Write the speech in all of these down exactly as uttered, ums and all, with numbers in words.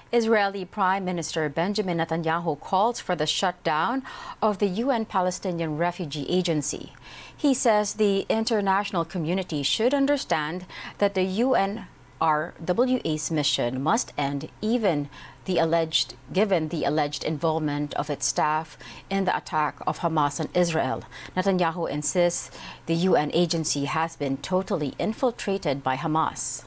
Israeli Prime Minister Benjamin Netanyahu calls for the shutdown of the U N Palestinian Refugee Agency. He says the international community should understand that the U N R W A's mission must end even the alleged, given the alleged involvement of its staff in the attack of Hamas on Israel. Netanyahu insists the U N agency has been totally infiltrated by Hamas.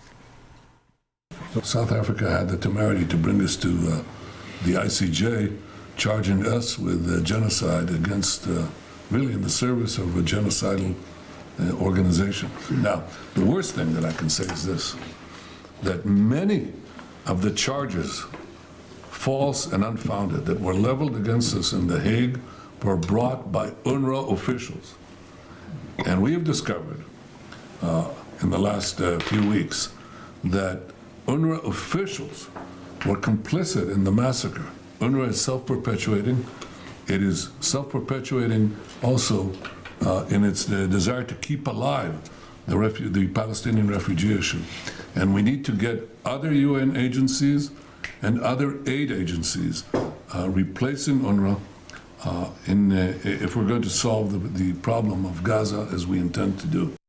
South Africa had the temerity to bring us to uh, the I C J, charging us with uh, genocide against, uh, really in the service of a genocidal uh, organization. Now, the worst thing that I can say is this, that many of the charges, false and unfounded, that were leveled against us in The Hague were brought by UNRWA officials. And we have discovered uh, in the last uh, few weeks that UNRWA officials were complicit in the massacre. UNRWA is self-perpetuating. It is self-perpetuating also uh, in its uh, desire to keep alive the, refu the Palestinian refugee issue. And we need to get other U N agencies and other aid agencies uh, replacing UNRWA uh, in, uh, if we're going to solve the, the problem of Gaza as we intend to do.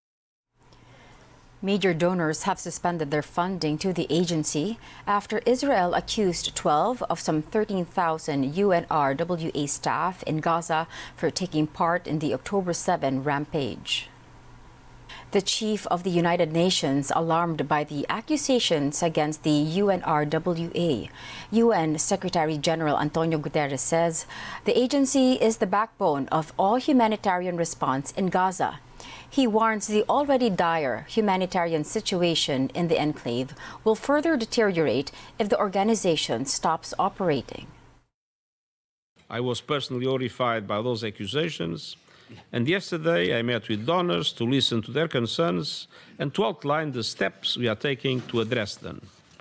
Major donors have suspended their funding to the agency after Israel accused twelve of some thirteen thousand U N R W A staff in Gaza for taking part in the October seventh rampage. The chief of the United Nations, alarmed by the accusations against the U N R W A, U N Secretary General Antonio Guterres says the agency is the backbone of all humanitarian response in Gaza. He warns the already dire humanitarian situation in the enclave will further deteriorate if the organization stops operating. I was personally horrified by those accusations, and yesterday I met with donors to listen to their concerns and to outline the steps we are taking to address them.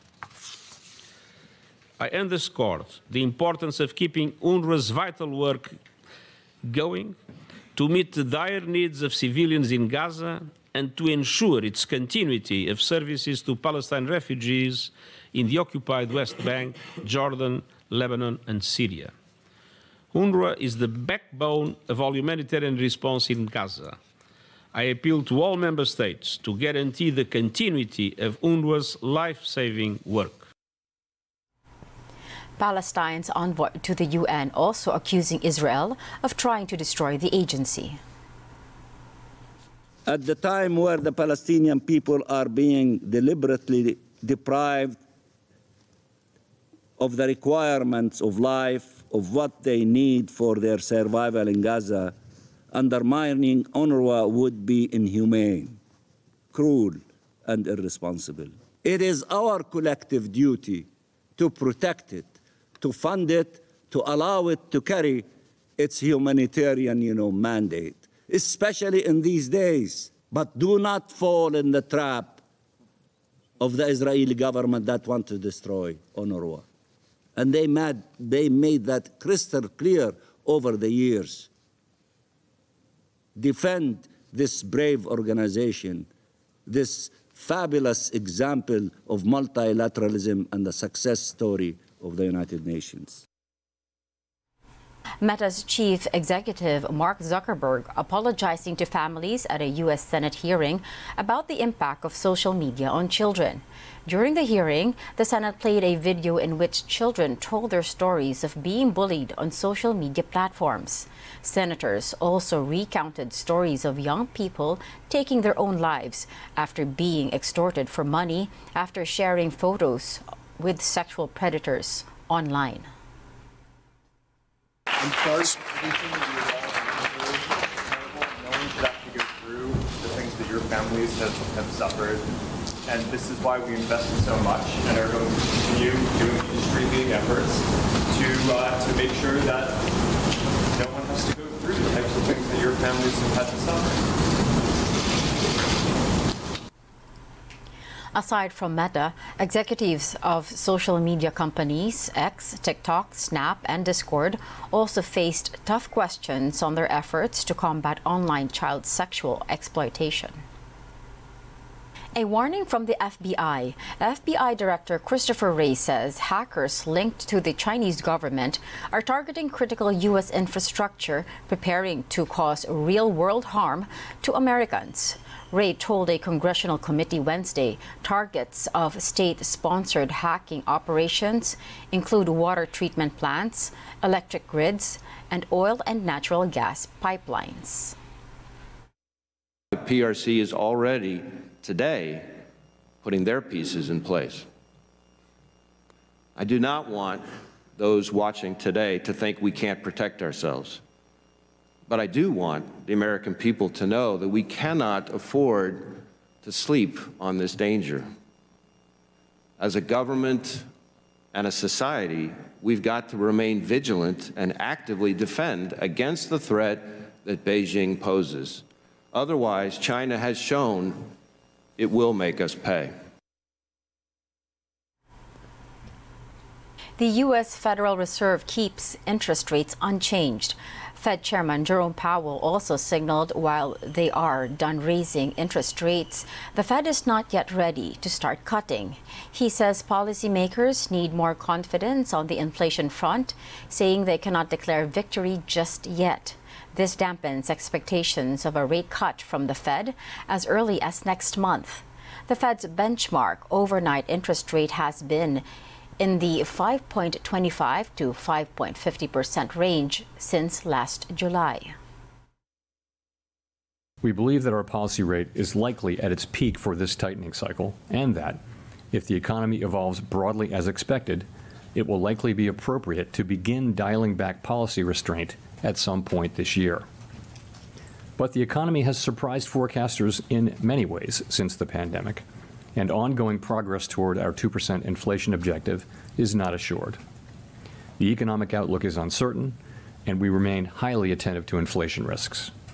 I underscored the importance of keeping UNRWA's vital work going to meet the dire needs of civilians in Gaza and to ensure its continuity of services to Palestinian refugees in the occupied West Bank, Jordan, Lebanon, and Syria. UNRWA is the backbone of all humanitarian response in Gaza. I appeal to all member states to guarantee the continuity of UNRWA's life-saving work. Palestine's envoy to the U N also accusing Israel of trying to destroy the agency. At the time where the Palestinian people are being deliberately deprived of the requirements of life, of what they need for their survival in Gaza, undermining UNRWA would be inhumane, cruel, and irresponsible. It is our collective duty to protect it, to fund it, to allow it to carry its humanitarian, you know, mandate, especially in these days. But do not fall in the trap of the Israeli government that wants to destroy UNRWA. And they made, they made that crystal clear over the years. Defend this brave organization, this fabulous example of multilateralism and the success story of the United Nations. Meta's chief executive, Mark Zuckerberg, apologizing to families at a U S Senate hearing about the impact of social media on children. During the hearing, the Senate played a video in which children told their stories of being bullied on social media platforms. Senators also recounted stories of young people taking their own lives after being extorted for money after sharing photos with sexual predators online. I'm sorry for everything that you've all been through. No one should have to go through the things that your families have, have suffered. And this is why we invested so much and are going to continue doing industry-leading efforts to, uh, to make sure that no one has to go through the types of things that your families have had to suffer. Aside from Meta, executives of social media companies X, TikTok, Snap, and Discord also faced tough questions on their efforts to combat online child sexual exploitation. A warning from the F B I. F B I Director Christopher Wray says hackers linked to the Chinese government are targeting critical U S infrastructure, preparing to cause real-world harm to Americans. Wray told a congressional committee Wednesday targets of state-sponsored hacking operations include water treatment plants, electric grids, and oil and natural gas pipelines. The P R C is already today putting their pieces in place. I do not want those watching today to think we can't protect ourselves. But I do want the American people to know that we cannot afford to sleep on this danger. As a government and a society, we've got to remain vigilant and actively defend against the threat that Beijing poses. Otherwise, China has shown it will make us pay. The U S Federal Reserve keeps interest rates unchanged. Fed Chairman Jerome Powell also signaled while they are done raising interest rates, the Fed is not yet ready to start cutting. He says policymakers need more confidence on the inflation front, saying they cannot declare victory just yet. This dampens expectations of a rate cut from the Fed as early as next month. The Fed's benchmark overnight interest rate has been in the five point two five to five point five zero percent range since last July. We believe that our policy rate is likely at its peak for this tightening cycle, and that, if the economy evolves broadly as expected, it will likely be appropriate to begin dialing back policy restraint at some point this year. But the economy has surprised forecasters in many ways since the pandemic, and ongoing progress toward our two percent inflation objective is not assured. The economic outlook is uncertain, and we remain highly attentive to inflation risks.